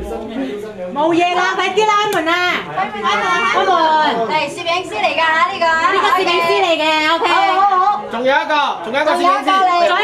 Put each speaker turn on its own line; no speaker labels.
冇嘢啦，快啲啦，開門啊！開門！
嚟攝影師嚟㗎呢個。
呢個攝影師嚟嘅，OK。
好。
仲有一個攝影師。